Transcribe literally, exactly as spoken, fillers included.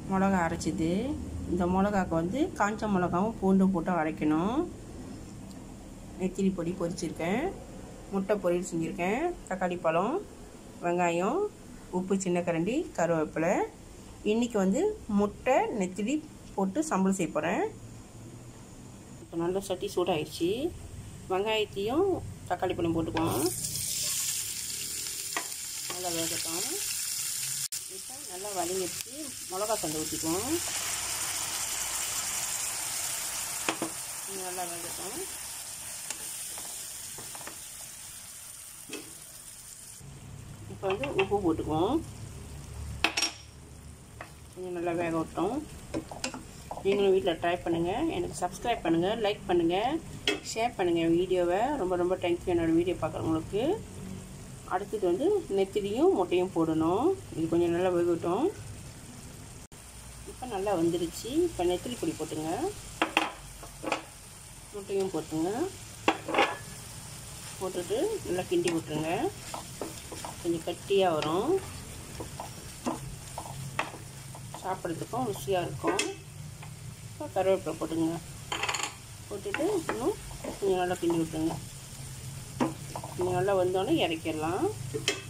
மிளகா அரைச்சிது. இந்த மிளகாக்கு வந்து காஞ்ச மிளகாவும் பூண்டும் போட்டு அரைக்கணும். நெத்திலி பொடி பொரிச்சிருக்கேன், முட்டை பொரியல் செஞ்சுருக்கேன், தக்காளி பழம், வெங்காயம், உப்பு, சின்ன கரண்டி, கருவேப்பிலை. இன்றைக்கி வந்து முட்டை நெத்திலி போட்டு சம்பளம் செய்ய போகிறேன். இப்போ நல்லா சட்டி சூடாகிடுச்சு. வெங்காயத்தையும் தக்காளி பழம் போட்டுக்குவோம், நல்லா வேகட்டும். இப்போ நல்லா வதங்கிடுச்சு. மிளகா சண்டை ஊற்றிக்குவோம், நல்லா வேகட்டும். இப்போ வந்து உப்பு போட்டுக்குவோம், கொஞ்சம் நல்லா வேக விட்டோம். நீங்களும் வீட்டில் ட்ரை பண்ணுங்கள். எனக்கு சப்ஸ்கிரைப் பண்ணுங்கள், லைக் பண்ணுங்கள், ஷேர் பண்ணுங்கள் வீடியோவை. ரொம்ப ரொம்ப தேங்க்யூ என்னோடய வீடியோ பார்க்குறவங்களுக்கு. அடுத்தது வந்து நெத்திலியும் முட்டையும் போடணும். இது கொஞ்சம் நல்லா வேகட்டும். இப்போ நல்லா வந்துருச்சு. இப்போ நெத்திலி பொடி போட்டுங்க, முட்டையும் போட்டுங்க, போட்டுட்டு நல்லா கிண்டி விட்டுருங்க. கொஞ்சம் கட்டியாக வரும், சாப்பிட்றதுக்கும் ருசியாக இருக்கும். இப்போ கருவேப்பிலை போட்டுங்க, போட்டுட்டு இன்னும் கொஞ்சம் நல்லா கிண்டி விட்டுருங்க. கொஞ்சம் நல்லா வந்தோடனே இறக்கிடலாம்.